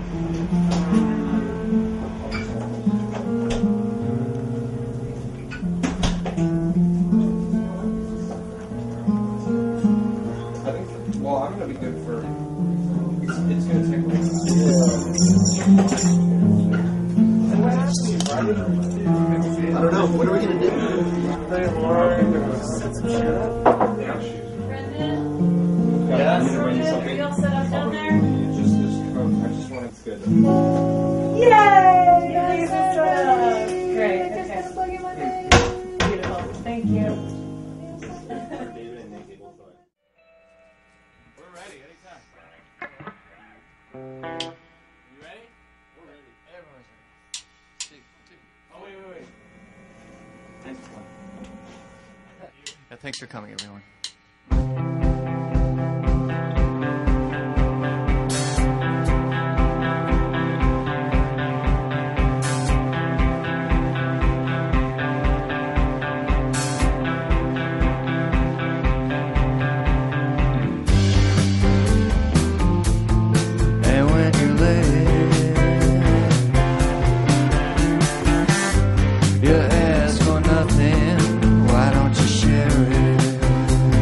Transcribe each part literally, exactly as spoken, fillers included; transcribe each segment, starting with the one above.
Well, I'm going to be good for... It's, it's going to take like... I don't know. What are we going to do? Set some shit up. Brendan? Yeah? Are you all set up down there? Just, just, um, I just wanted to get... Yay! Nice setup! Great, okay. Beautiful, thank you. We're ready, anytime. You ready? We're ready. Everyone's ready. Two, two. Oh, wait, wait, wait. Yeah, thanks for coming, everyone. You ask for nothing, why don't you share it?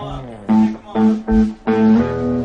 all up. Pick them all up.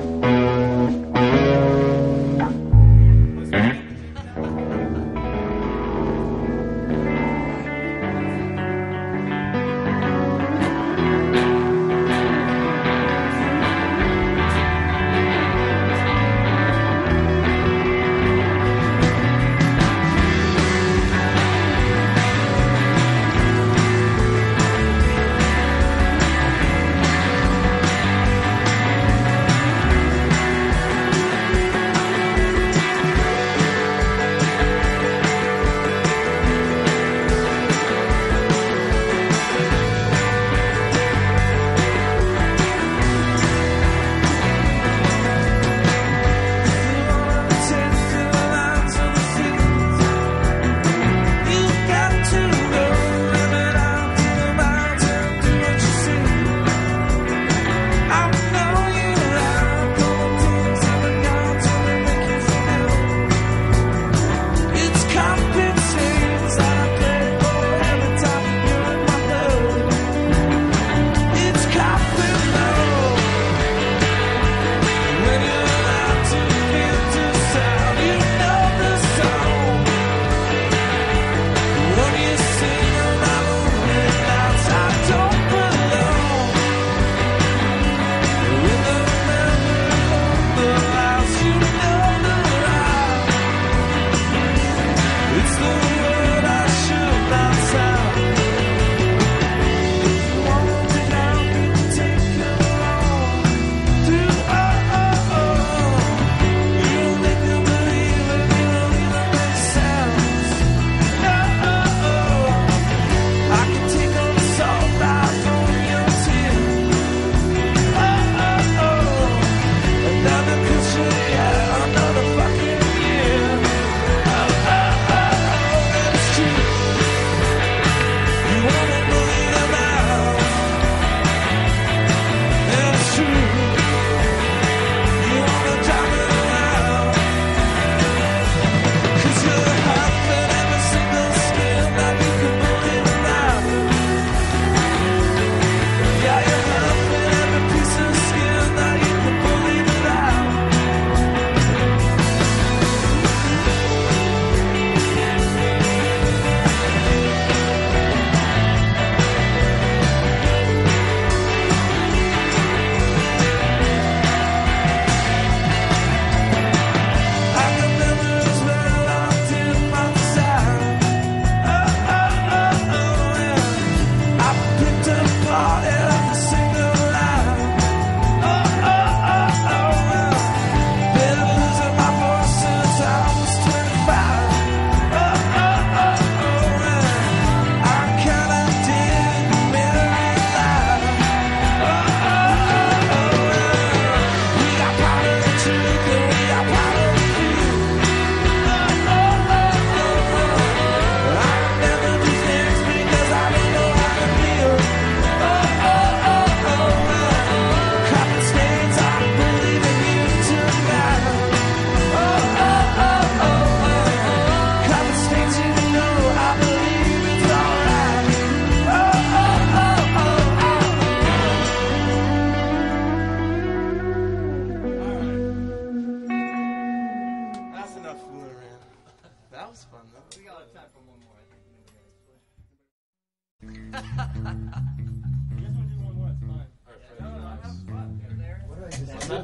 What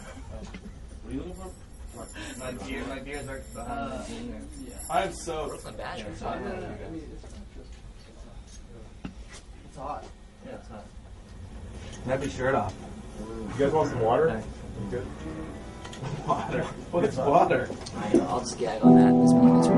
are you looking for? My beer, my beer's right behind Uh, me. yeah. I'm so. It's not bad. It's I hot. mean, it's hot. Yeah, it's hot. Have your shirt off. You guys want some water? You good? Water. What's water? I, I'll just gag on that at this point. It's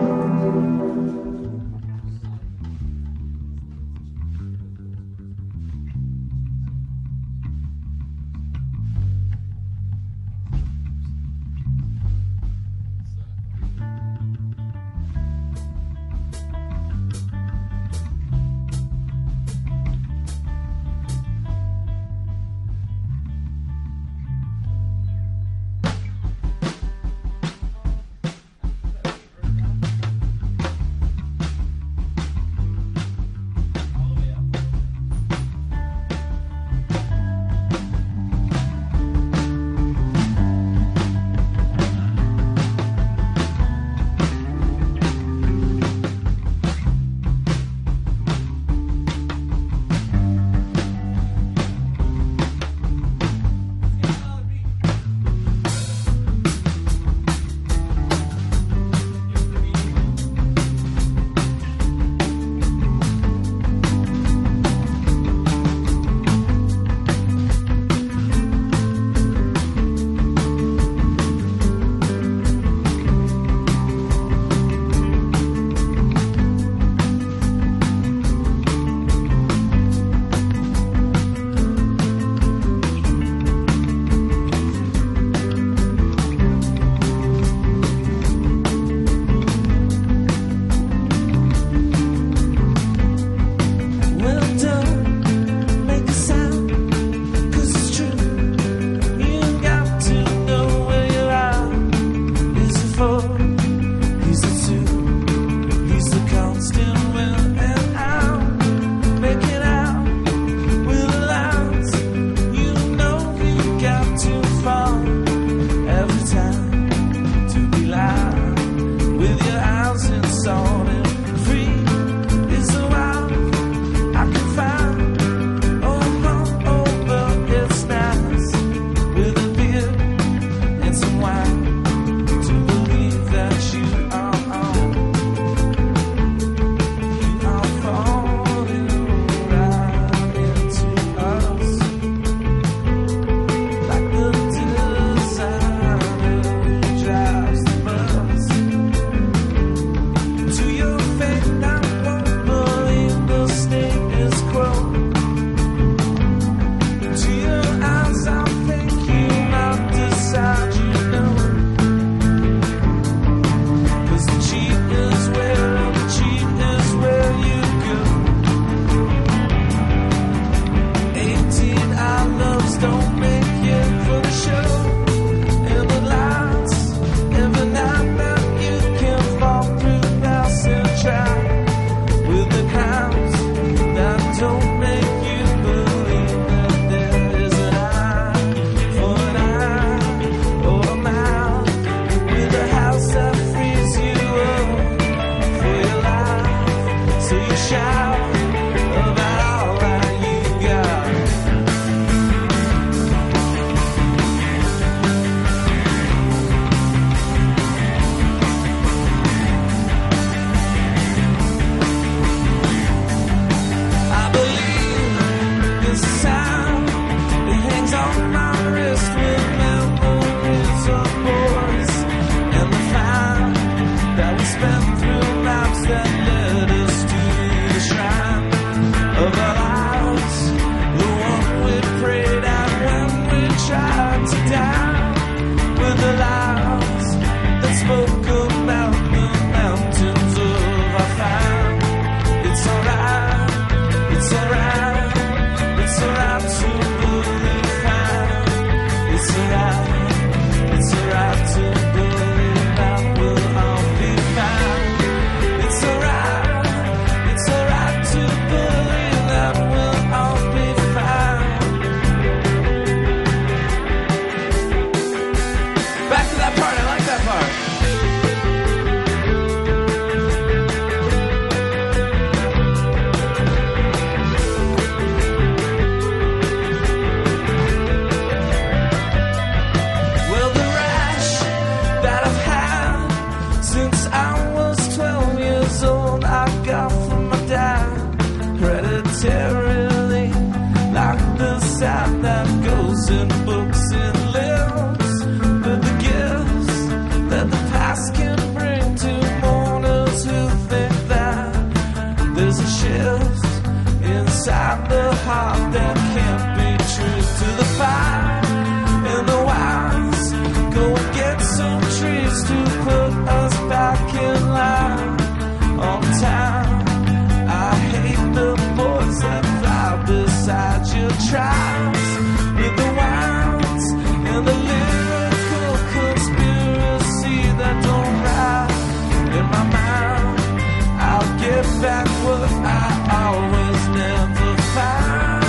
time that goes in books and lives, but the gifts that the past can bring to mourners who think that there's a shift inside the heart that can't be true. To the fire in the wilds, go and get some trees to put us back in line on time. I hate the boys that fly beside your tribes with the winds and the lyrical conspiracy that don't ride in my mind. I'll get back what I always never find.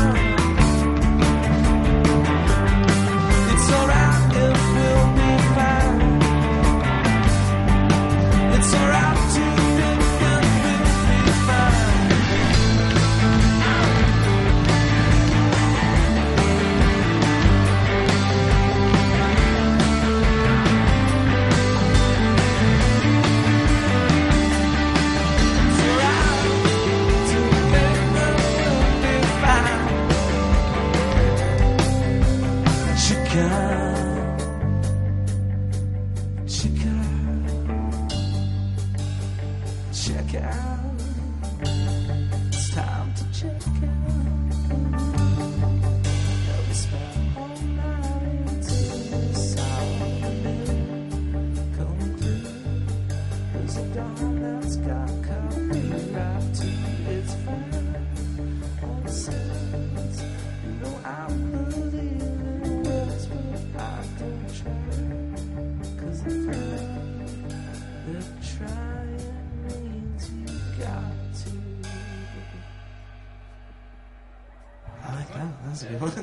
It's alright if we'll be fine. It's alright to think that we'll be fine. It's alright to think that we'll be fine. Chica, chica, check out. It's time to check out. Yeah, we spent all night until this hour come through. There's a dawn that's got copyright to its friend. On the sense, you know I believe in words, but I don't try. 'Cause the friend that trying means you got to. I like that. That's a good one.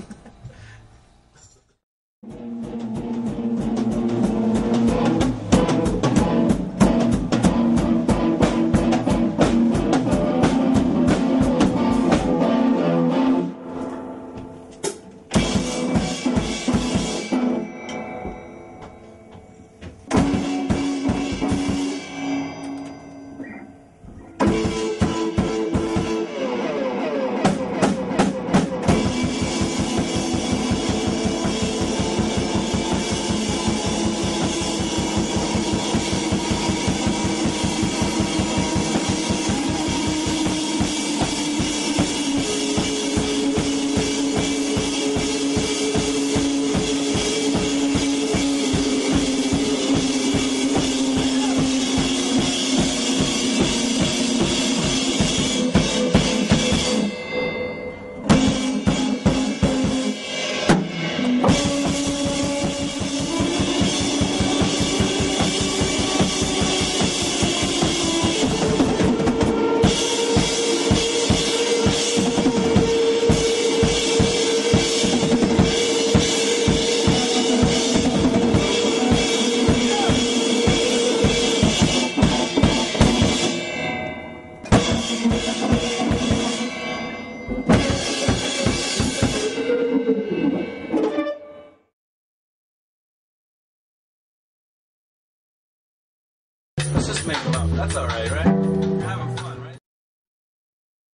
Let's just make them up. That's alright, right?